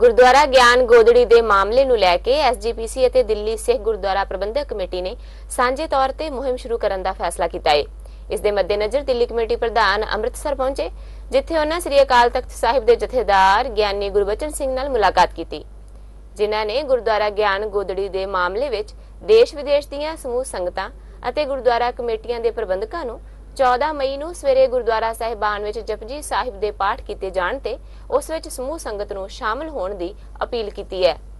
ਗੁਰਦੁਆਰਾ ਗਿਆਨ ਗੋਦੜੀ ਦੇ ਮਾਮਲੇ ਨੂੰ ਲੈ ਕੇ ਐਸਜੀਪੀਸੀ ਅਤੇ ਦਿੱਲੀ ਸਿੱਖ ਗੁਰਦੁਆਰਾ ਪ੍ਰਬੰਧਕ ਕਮੇਟੀ ਨੇ ਸਾਂਝੇ ਤੌਰ ਤੇ ਮੁਹਿੰਮ ਸ਼ੁਰੂ ਕਰਨ ਦਾ ਫੈਸਲਾ ਕੀਤਾ ਹੈ। ਇਸ ਦੇ ਮੱਦੇਨਜ਼ਰ ਦਿੱਲੀ ਕਮੇਟੀ ਪ੍ਰਧਾਨ ਅੰਮ੍ਰਿਤਸਰ ਪਹੁੰਚੇ, ਜਿੱਥੇ ਉਹਨਾਂ ਸ੍ਰੀ ਅਕਾਲ ਤਖਤ ਸਾਹਿਬ ਦੇ ਜਥੇਦਾਰ ਗਿਆਨੀ ਗੁਰਬਚਨ ਸਿੰਘ ਨਾਲ ਮੁਲਾਕਾਤ ਕੀਤੀ, ਜਿਨ੍ਹਾਂ ਨੇ ਗੁਰਦੁਆਰਾ ਗਿਆਨ ਗੋਦੜੀ ਦੇ ਮਾਮਲੇ ਵਿੱਚ ਦੇਸ਼ ਵਿਦੇਸ਼ ਦੀਆਂ ਸਮੂਹ ਸੰਗਤਾਂ ਅਤੇ ਗੁਰਦੁਆਰਾ ਕਮੇਟੀਆਂ ਦੇ ਪ੍ਰਬੰਧਕਾਂ ਨੂੰ 14 ਮਈ ਨੂੰ ਸਵੇਰੇ ਗੁਰਦੁਆਰਾ ਸਾਹਿਬਾਨ ਵਿੱਚ ਜਪਜੀ ਸਾਹਿਬ ਦੇ ਪਾਠ ਕੀਤੇ ਜਾਣ ਤੇ ਉਸ ਵਿੱਚ ਸਮੂਹ ਸੰਗਤ ਨੂੰ ਸ਼ਾਮਲ ਹੋਣ ਦੀ ਅਪੀਲ ਕੀਤੀ ਹੈ।